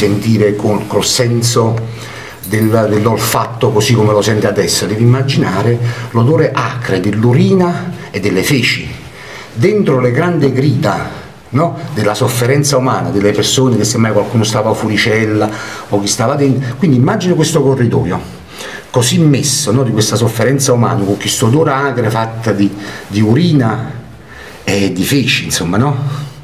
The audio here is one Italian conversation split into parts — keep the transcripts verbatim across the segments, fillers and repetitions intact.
sentire col, col senso del, dell'olfatto così come lo sente adesso, devi immaginare l'odore acre dell'urina e delle feci, dentro le grandi grida, no? Della sofferenza umana, delle persone, che semmai qualcuno stava a furicella o chi stava dentro. Quindi immagina questo corridoio così messo, no? Di questa sofferenza umana, con questo odore acre fatta di, di urina e di feci, insomma, no?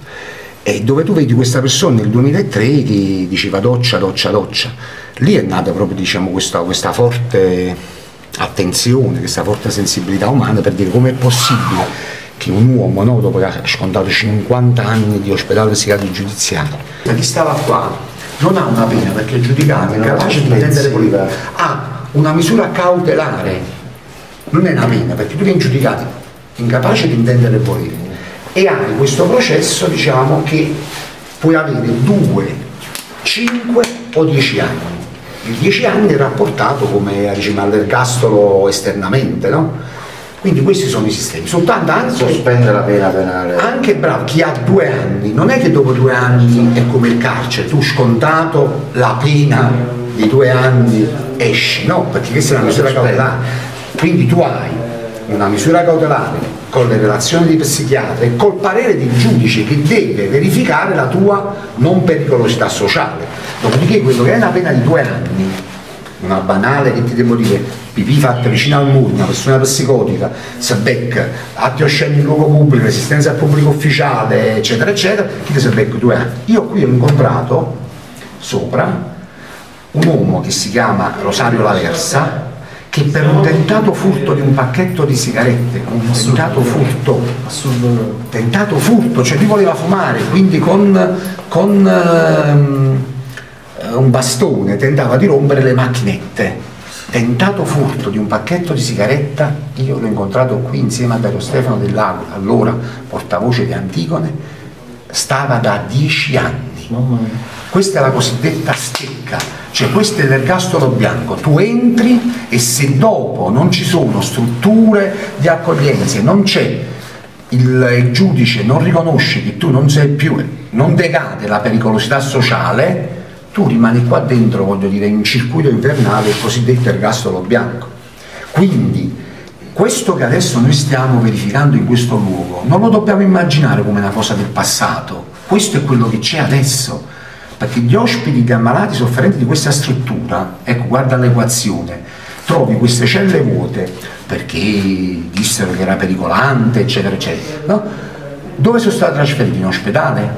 E dove tu vedi questa persona nel duemilatré che diceva doccia, doccia, doccia. Lì è nata proprio, diciamo, questa, questa forte attenzione, questa forte sensibilità umana per dire com'è possibile che un uomo, no, dopo che ha scontato cinquanta anni di ospedale psichiatrico giudiziario, chi stava qua non ha una pena perché è giudicato incapace di intendere volere, ha una misura cautelare, non è una pena perché tu vieni giudicato incapace di intendere volere e hai questo processo, diciamo, che puoi avere due, cinque o dieci anni. Il dieci anni è rapportato come a regime all'ergastolo esternamente, no? Quindi questi sono i sistemi. Soltanto anche sospende la pena penale. Anche bravo, chi ha due anni, non è che dopo due anni è come il carcere, tu scontato la pena di due anni esci, no, perché questa è una misura cautelare. Quindi tu hai una misura cautelare con le relazioni di psichiatra e col parere del giudice che deve verificare la tua non pericolosità sociale. Dopodiché quello che è una pena di due anni, una banale che ti devo dire, pipì fatta vicino al muro, una persona psicotica, si becca, atti osceni in luogo pubblico, assistenza al pubblico ufficiale, eccetera, eccetera, chi ti si becca due anni. Io qui ho incontrato sopra un uomo che si chiama Rosario Laversa, che per un tentato furto di un pacchetto di sigarette, un tentato furto, tentato furto, cioè lui voleva fumare, quindi con, con ehm, un bastone tentava di rompere le macchinette. Tentato furto di un pacchetto di sigaretta, io l'ho incontrato qui insieme a Dario Stefano Dell'Aquila, allora portavoce di Antigone, stava da dieci anni. Questa è la cosiddetta stecca, cioè questo è l'ergastolo bianco, tu entri e se dopo non ci sono strutture di accoglienza, non c'è il, il giudice, non riconosce che tu non sei più, non decade la pericolosità sociale, tu rimani qua dentro, voglio dire, in un circuito invernale, il cosiddetto ergastolo bianco. Quindi questo che adesso noi stiamo verificando in questo luogo non lo dobbiamo immaginare come una cosa del passato, questo è quello che c'è adesso, perché gli ospiti di ammalati sofferenti di questa struttura, ecco, guarda l'equazione, trovi queste celle vuote perché dissero che era pericolante, eccetera, eccetera, no? Dove sono stati trasferiti? In ospedale?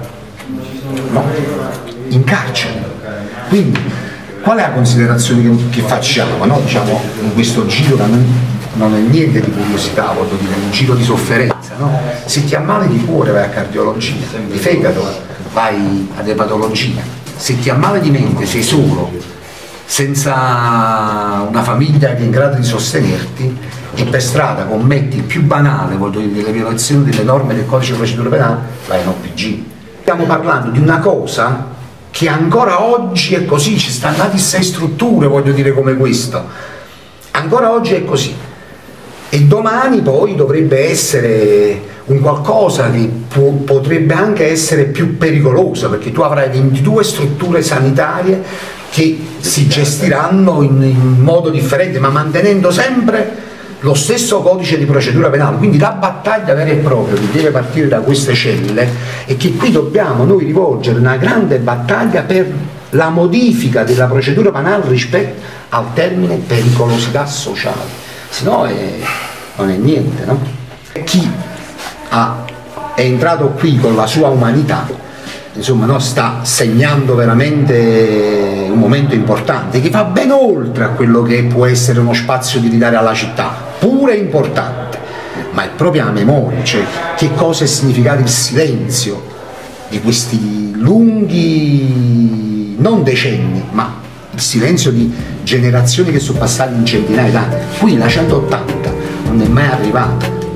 No, in carcere. Quindi qual è la considerazione che, che facciamo, no? Diciamo, in questo giro che non, non è niente di curiosità, voglio dire, è un giro di sofferenza, no? Se ti ammali di cuore vai a cardiologia, di fegato vai ad epatologia, se ti ammali di mente sei solo, senza una famiglia che è in grado di sostenerti e per strada commetti il più banale, voglio dire, delle violazioni delle norme del codice di procedura penale, vai in O P G. Stiamo parlando di una cosa che ancora oggi è così, ci stanno nati sei strutture, voglio dire, come questo, ancora oggi è così e domani poi dovrebbe essere un qualcosa che può, potrebbe anche essere più pericolosa, perché tu avrai ventidue strutture sanitarie che si gestiranno in, in modo differente ma mantenendo sempre lo stesso codice di procedura penale, quindi la battaglia vera e propria che deve partire da queste celle è che qui dobbiamo noi rivolgere una grande battaglia per la modifica della procedura penale rispetto al termine pericolosità sociale, se no non è niente, no? Chi ha, è entrato qui con la sua umanità, insomma, no, sta segnando veramente un momento importante che va ben oltre a quello che può essere uno spazio di ridare alla città, pure importante, ma è proprio la memoria, cioè che cosa è significato il silenzio di questi lunghi, non decenni, ma il silenzio di generazioni che sono passate in centinaia d'anni. Qui la centottanta non è mai arrivata,